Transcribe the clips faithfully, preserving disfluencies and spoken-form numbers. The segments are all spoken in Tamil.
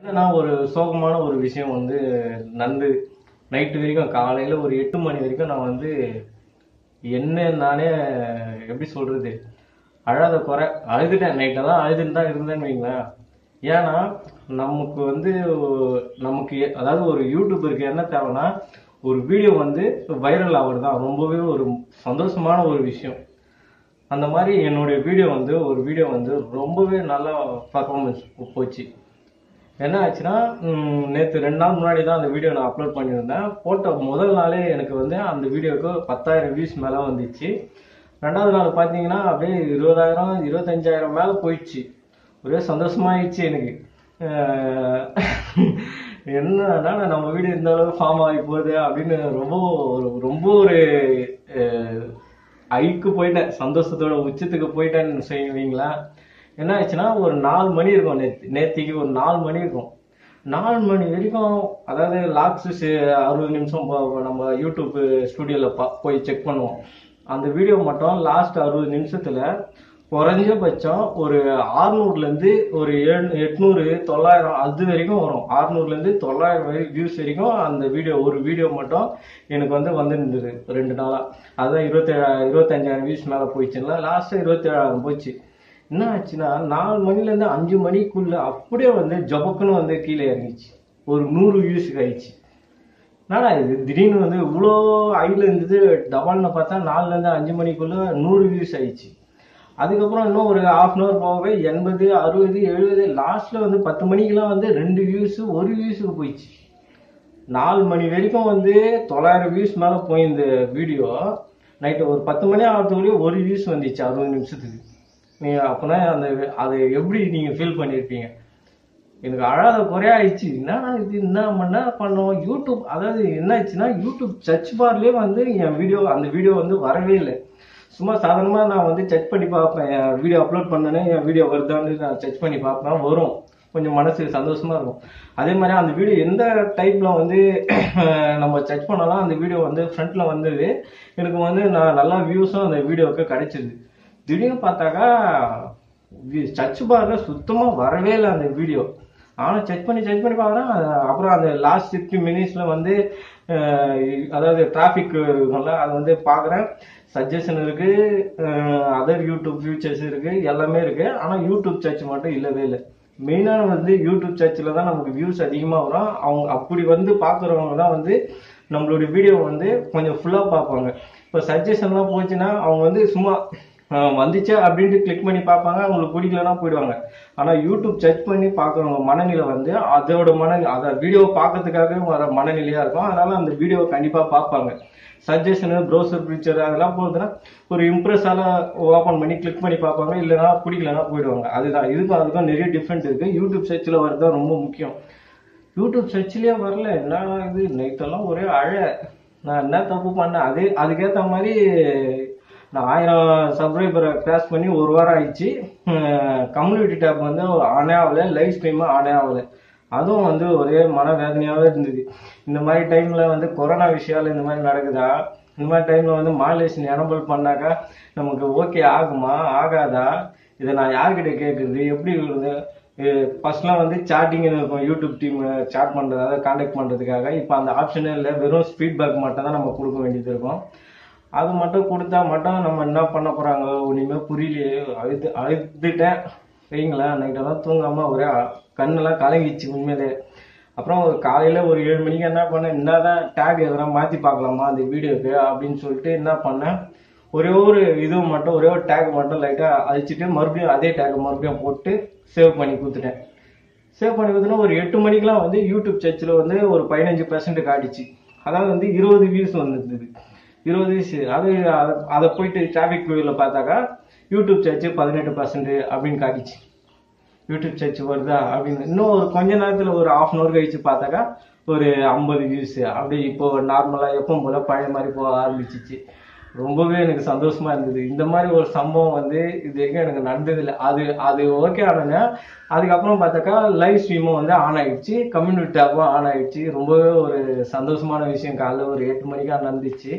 நான் ஒரு சோகமான ஒரு விஷயம் வந்து நடந்து நைட்டு வரைக்கும் காலையில ஒரு எட்டு மணி வரைக்கும் நான் வந்து என்ன நானே எப்படி சொல்றது அழாத குறை அழுதுட்டேன். நைட்டெல்லாம் அழுதுன்னு தான் இருந்தேன்னு வைங்களேன். ஏன்னா நமக்கு வந்து நமக்கு எ- அதாவது ஒரு யூடியூபருக்கு என்ன தேவைன்னா ஒரு வீடியோ வந்து வைரல் ஆகுறது தான் ரொம்பவே ஒரு சந்தோஷமான ஒரு விஷயம். அந்த மாதிரி என்னுடைய வீடியோ வந்து ஒரு வீடியோ வந்து ரொம்பவே நல்லா பர்ஃபார்மன்ஸ் போச்சு. என்ன ஆச்சுன்னா நேற்று ரெண்டு நாள் முன்னாடி தான் அந்த வீடியோ நான் அப்லோட் பண்ணியிருந்தேன். போட்ட முதல் நாளே எனக்கு வந்து அந்த வீடியோவுக்கு பத்தாயிரம் வியூஸ் மேலே வந்துச்சு. ரெண்டாவது நாள் பார்த்தீங்கன்னா அப்படியே இருபதாயிரம் இருபத்தஞ்சாயிரம் மேலே போயிடுச்சு. ஒரே சந்தோஷமாயிடுச்சு எனக்கு. அஹ் என்னன்னா நம்ம வீடியோ இந்த அளவுக்கு ஃபார்ம் ஆகி போகுது அப்படின்னு ரொம்ப ஒரு ரொம்ப ஒரு ஐக்கு போயிட்டேன். சந்தோஷத்தோட உச்சத்துக்கு போயிட்டேன்னு செய்வீங்களா. என்ன ஆச்சுன்னா ஒரு நாலு மணி இருக்கும். நேற்று நேத்திக்கு ஒரு நாலு மணி இருக்கும். நாலு மணி வரைக்கும் அதாவது லாக்ஸ் அறுபது நிமிஷம் போ- நம்ம யூடியூப் ஸ்டுடியோல போய் செக் பண்ணுவோம். அந்த வீடியோ மட்டும் லாஸ்ட் அறுபது நிமிஷத்துல குறைஞ்சபட்சம் ஒரு அறுநூறுல இருந்து ஒரு ஏழு எட்நூறு தொள்ளாயிரம் அது வரைக்கும் வரும். அறுநூறுல இருந்து தொள்ளாயிரம் வியூஸ் வரைக்கும் அந்த வீடியோ ஒரு வீடியோ மட்டும் எனக்கு வந்து வந்துருந்தது ரெண்டு நாளா. அதான் இருபத்தி ஏழாயிரம் இருபத்தஞ்சாயிரம் வியூஸ் மேல போயிடுச்சுங்களா. லாஸ்டா இருபத்தி ஏழாயிரம் போச்சு. என்ன ஆச்சுன்னா நாலு மணில இருந்து அஞ்சு மணிக்குள்ள அப்படியே வந்து ஜபக்குன்னு வந்து கீழே இறங்கிச்சு. ஒரு நூறு வியூஸுக்கு ஆயிடுச்சு. என்னடா இது திடீர்னு வந்து இவ்வளோ ஐல இருந்தது டபால்னு பார்த்தா நாலுல இருந்து அஞ்சு மணிக்குள்ள நூறு வியூஸ் ஆயிடுச்சு. அதுக்கப்புறம் இன்னும் ஒரு ஹாஃப் அன் அவர் போகவே எண்பது அறுபது எழுபது லாஸ்ட்ல வந்து பத்து மணிக்கெல்லாம் வந்து ரெண்டு வியூஸ் ஒரு வியூஸுக்கு போயிடுச்சு. நாலு மணி வரைக்கும் வந்து தொள்ளாயிரம் வியூஸ் மேல போய் இந்த வீடியோ நைட்டு ஒரு பத்து மணி ஆகிறதுக்குள்ளேயே ஒரு வியூஸ் வந்துச்சு அறுபது நிமிஷத்துக்கு. நீங்க அப்பனா அந்த அதை எப்படி நீங்க ஃபீல் பண்ணிருப்பீங்க. எனக்கு அழாத குறையாயிடுச்சு. என்னடா இது என்ன பண்ண பண்ணோம் யூடியூப். அதாவது என்ன ஆச்சுன்னா யூடியூப் சர்ச் பார்லயே வந்து என் வீடியோ அந்த வீடியோ வந்து வரவே இல்லை. சும்மா சாதாரணமா நான் வந்து செக் பண்ணி பார்ப்பேன். என் வீடியோ அப்லோட் பண்ணனே என் வீடியோ வருதான்னு நான் செக் பண்ணி பார்ப்பேன். வரும். கொஞ்சம் மனசு சந்தோஷமா இருக்கும். அதே மாதிரி அந்த வீடியோ எந்த டைப்ல வந்து நம்ம சர்ச் பண்ணலாம் அந்த வீடியோ வந்து ஃப்ரண்ட்ல வந்தது. எனக்கு வந்து நான் நல்லா வியூஸும் அந்த வீடியோவுக்கு கிடைச்சிது. திடீர்னு பார்த்தாக்கா சர்ச் பார்ல சுத்தமா வரவே இல்லை அந்த வீடியோ. ஆனா செக் பண்ணி செக் பண்ணி பார்க்குறேன். அப்புறம் அந்த லாஸ்ட் சிக்ஸ்டி மினிட்ஸ்ல வந்து அஹ், அதாவது டிராபிக் இருக்கும்ல அதை வந்து பார்க்குறேன். சஜஷன் இருக்கு, அதர் யூடியூப் ஃபியூச்சர்ஸ் இருக்கு, எல்லாமே இருக்கு. ஆனா யூடியூப் சர்ச் மட்டும் இல்லவே இல்லை. மெயினான வந்து யூடியூப் சர்ச்சில் தான் நமக்கு வியூஸ் அதிகமாக வரும். அவங்க அப்படி வந்து பார்க்குறவங்க தான் வந்து நம்மளுடைய வீடியோ வந்து கொஞ்சம் ஃபுல்லாக பார்ப்பாங்க. இப்போ சஜஷன்லாம் போச்சுன்னா அவங்க வந்து சும்மா அஹ், வந்துச்சா அப்படின்ட்டு கிளிக் பண்ணி பார்ப்பாங்க. அவங்களுக்கு பிடிக்கலன்னா போயிடுவாங்க. ஆனால் யூடியூப் சர்ச் பண்ணி பார்க்குறவங்க மனநிலை வந்து அதோட மன அதை வீடியோ பார்க்கறதுக்காகவே வர மனநிலையாக இருக்கும். அதனால அந்த வீடியோவை கண்டிப்பாக பார்ப்பாங்க. சஜஷனு ப்ரௌசர் ஃபீச்சர் அதெல்லாம் போகுதுன்னா ஒரு இம்ப்ரெஸ்ஸால ஓப்பன் பண்ணி கிளிக் பண்ணி பார்ப்பாங்க. இல்லைன்னா பிடிக்கலன்னா போயிடுவாங்க. அதுதான் இதுக்கும் அதுக்கும் நிறைய டிஃப்ரெண்ட் இருக்கு. யூடியூப் சர்ச்சில் வரது தான் ரொம்ப முக்கியம். யூடியூப் சர்ச்சிலேயே வரல. என்ன இது நைட்டெல்லாம் ஒரே அழ. நான் என்ன தப்பு பண்ணேன். அதே அதுக்கேற்ற மாதிரி நான் ஆயிரம் சப்ஸ்கிரைபரை கிராஸ் பண்ணி ஒரு வாரம் ஆயிடுச்சு. கம்யூனிட்டி டேப் வந்து ஆனே ஆகலை. லைவ் ஸ்ட்ரீமும் ஆனே ஆகலை. அதுவும் வந்து ஒரே மனவேதனையாகவே இருந்தது. இந்த மாதிரி டைம்ல வந்து கொரோனா விஷயால இந்த மாதிரி நடக்குதா. இந்த மாதிரி டைம்ல வந்து மாலேஷன் எனபிள் பண்ணாக்கா நமக்கு ஓகே ஆகுமா ஆகாதா. இதை நான் யார்கிட்ட கேட்கறது எப்படி இருக்குது. ஃபர்ஸ்ட்லாம் வந்து சாட்டிங் இருக்கும். யூடியூப் டீம் சாட் பண்றது அதாவது கான்டாக்ட் பண்றதுக்காக. இப்போ அந்த ஆப்ஷனே இல்லை. வெறும் ஃபீட்பேக் மட்டும் தான் நம்ம கொடுக்க வேண்டியது இருக்கும். அது மட்டும் கொடுத்தா மட்டும் நம்ம என்ன பண்ண போறாங்க ஒண்ணுமே புரியலையே. அழுது அழுதுட்டேன் வைங்களேன். நைட்டெல்லாம் தூங்காம ஒரே அ- கண்ணெல்லாம் கலங்கிச்சு உண்மையிலே. அப்புறம் ஒரு காலையில ஒரு ஏழு மணிக்கு என்ன பண்ணேன், என்னதான் டேக் எதனா மாத்தி பார்க்கலாமா அந்த வீடியோக்கு அப்படின்னு சொல்லிட்டு என்ன பண்ணேன், ஒரே ஒரு இது மட்டும் ஒரே ஒரு டேக் மட்டும் லைட்டா அழிச்சிட்டு மறுபடியும் அதே டேக் மறுபடியும் போட்டு சேவ் பண்ணி கொடுத்துட்டேன். சேவ் பண்ணி கொடுத்தோன்னா ஒரு எட்டு மணிக்கெல்லாம் வந்து யூடியூப் சர்ச்சில் வந்து ஒரு பதினஞ்சு பெர்சன்ட் காட்டிச்சு. அதாவது வந்து இருபது வியூஸ் வந்துருந்தது. இருபது வியூஸ் அது அத- அதை போயிட்டு டிராபிக் வியூவில் பார்த்தாக்கா யூடியூப் சர்ச் பதினெட்டு பர்சன்ட் அப்படின்னு காட்டிச்சு. யூடியூப் சர்ச் வருதா அப்படின்னு இன்னும் ஒரு கொஞ்ச நேரத்துல ஒரு ஹாஃப் அன் அவர் கழிச்சு பார்த்தாக்கா ஒரு ஐம்பது வியூஸ் அப்படி இப்போ நார்மலா எப்பவும் போல பழைய மாதிரி போக ஆரம்பிச்சிச்சு. ரொம்பவே எனக்கு சந்தோஷமா இருந்தது. இந்த மாதிரி ஒரு சம்பவம் வந்து இது வரைக்கும் எனக்கு நடந்தது இல்லை. அது அது ஓகே ஆனோன்னா அதுக்கப்புறம் பார்த்தாக்கா லைவ் ஸ்ட்ரீமும் வந்து ஆன் ஆயிடுச்சு. கம்யூனிட்டி டேப்பும் ஆன் ஆயிடுச்சு. ரொம்பவே ஒரு சந்தோஷமான விஷயம். காலைல ஒரு எட்டு மணிக்கா நடந்துச்சு.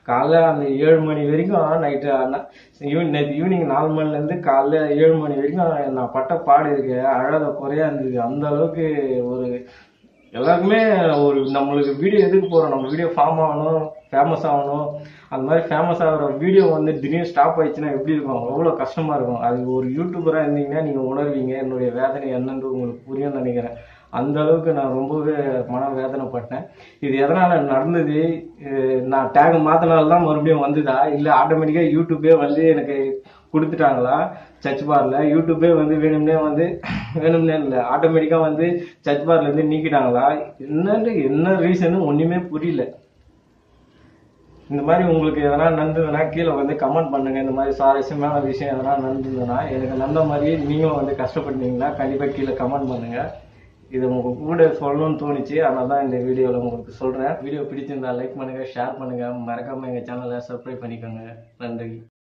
காலைல அந்த ஏழு மணி வரைக்கும் நைட்டு நேற்று ஈவினிங் நாலு மணிலேருந்து காலைல ஏழு மணி வரைக்கும் நான் பட்ட பாடு இருக்கு அழகாத குறையா இருந்தது. அந்த அளவுக்கு ஒரு எல்லாருக்குமே ஒரு நம்மளுக்கு வீடியோ எதுக்கு போகிறோம், நம்ம வீடியோ ஃபார்ம் ஆகணும், ஃபேமஸ் ஆகணும். அந்த மாதிரி ஃபேமஸ் ஆகிற வீடியோ வந்து திடீர்னு ஸ்டாப் ஆயிடுச்சுன்னா எப்படி இருக்கும், எவ்வளோ கஷ்டமாக இருக்கும். அது ஒரு யூடியூபராக இருந்தீங்கன்னா நீங்கள் உணர்வீங்க, என்னுடைய வேதனை என்னன்னு உங்களுக்கு புரியும்னு நினைக்கிறேன். அந்த அளவுக்கு நான் ரொம்பவே மன வேதனைப்பட்டேன். இது எதனால் நடந்தது, நான் டேக் மாற்றினால தான் மறுபடியும் வந்துதா, இல்லை ஆட்டோமேட்டிக்காக யூடியூப்பே வந்து எனக்கு கொடுத்துட்டாங்களா, சர்ச் பாரில் யூடியூப்பே வந்து வேணும்னே வந்து வேணும்னே இல்லை ஆட்டோமேட்டிக்காக வந்து சர்ச் பார்லேருந்து நீக்கிட்டாங்களா, என்னன்னு என்ன ரீசன்னு ஒன்றுமே புரியல. இந்த மாதிரி உங்களுக்கு எதனா நடந்ததுன்னா கீழே வந்து கமெண்ட் பண்ணுங்க. இந்த மாதிரி சுவாரஸ்யமான விஷயம் எதனா நடந்ததுன்னா, எனக்கு நடந்த மாதிரி நீங்களும் வந்து கஷ்டப்பட்டீங்கன்னா கண்டிப்பாக கீழே கமெண்ட் பண்ணுங்க. இது உங்க கூட சொல்லணும்னு தோணுச்சு, அதனால தான் இந்த வீடியோவில் உங்களுக்கு சொல்கிறேன். வீடியோ பிடிச்சிருந்தா லைக் பண்ணுங்கள், ஷேர் பண்ணுங்கள், மறக்காமல் எங்கள் சேனலை சப்ஸ்கிரைப் பண்ணிக்கோங்க. நன்றி.